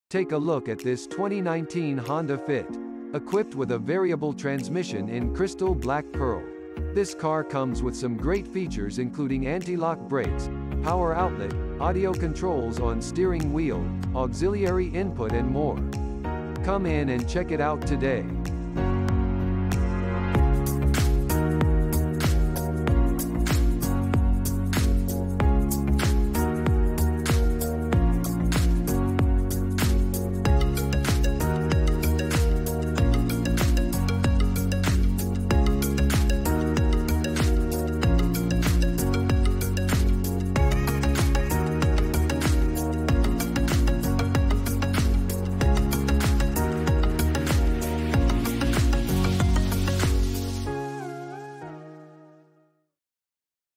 Take a look at this 2019 Honda Fit. Equipped with a variable transmission in crystal black pearl. This car comes with some great features including anti-lock brakes, power outlet, audio controls on steering wheel, auxiliary input and more. Come in and check it out today.